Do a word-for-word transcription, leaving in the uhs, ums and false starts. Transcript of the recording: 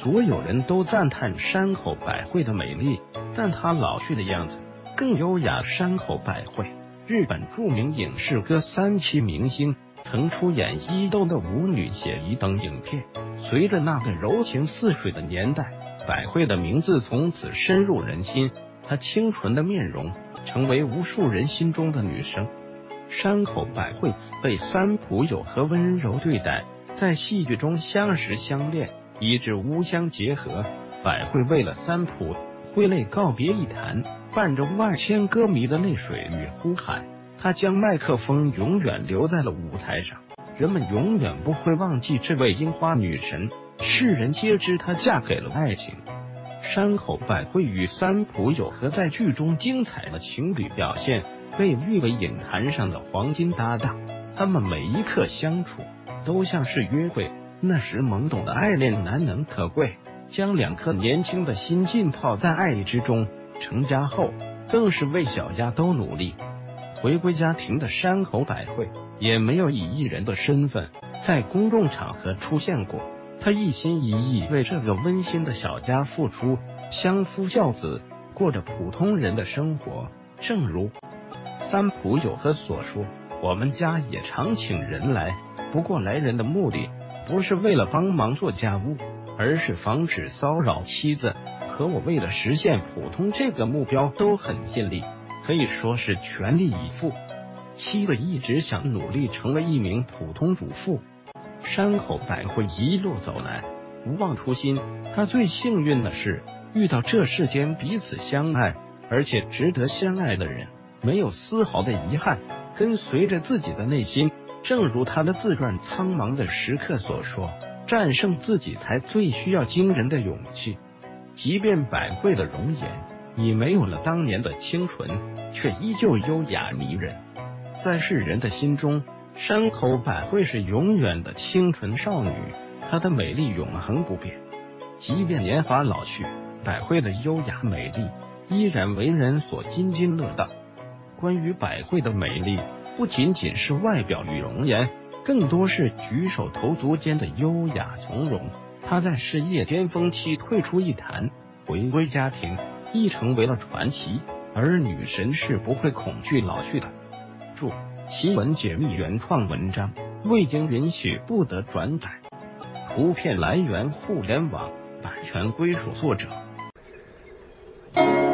所有人都赞叹山口百惠的美丽，但她老去的样子更优雅。山口百惠，日本著名影视歌三栖明星，曾出演《伊豆的舞女》、《写意》等影片。随着那个柔情似水的年代，百惠的名字从此深入人心，她清纯的面容成为无数人心中的女神。山口百惠被三浦友和温柔对待，在戏剧中相识相恋，以致无相结合。百惠为了三浦挥泪告别一坛，伴着万千歌迷的泪水与呼喊，她将麦克风永远留在了舞台上。人们永远不会忘记这位樱花女神，世人皆知她嫁给了爱情。山口百惠与三浦友和在剧中精彩的情侣表现，被誉为影坛上的黄金搭档。他们每一刻相处都像是约会，那时懵懂的爱恋难能可贵，将两颗年轻的心浸泡在爱意之中。成家后更是为小家都努力。回归家庭的山口百惠也没有以艺人的身份在公众场合出现过，她一心一意为这个温馨的小家付出，相夫教子，过着普通人的生活。正如三浦友和所说，我们家也常请人来，不过来人的目的不是为了帮忙做家务，而是防止骚扰妻子。和我为了实现普通这个目标都很尽力，可以说是全力以赴。妻子一直想努力成为一名普通主妇。山口百惠一路走来不忘初心，她最幸运的是遇到这世间彼此相爱而且值得相爱的人，没有丝毫的遗憾，跟随着自己的内心。正如她的自传《苍茫的时刻》所说，战胜自己才最需要惊人的勇气。即便百惠的容颜已没有了当年的清纯，却依旧优雅迷人。在世人的心中，山口百惠是永远的清纯少女，她的美丽永恒不变。即便年华老去，百惠的优雅美丽依然为人所津津乐道。关于百惠的美丽，不仅仅是外表与容颜，更多是举手投足间的优雅从容。她在事业巅峰期退出艺坛，回归家庭，亦成为了传奇。而女神是不会恐惧老去的。注：奇闻解密原创文章，未经允许不得转载。图片来源互联网，版权归属作者。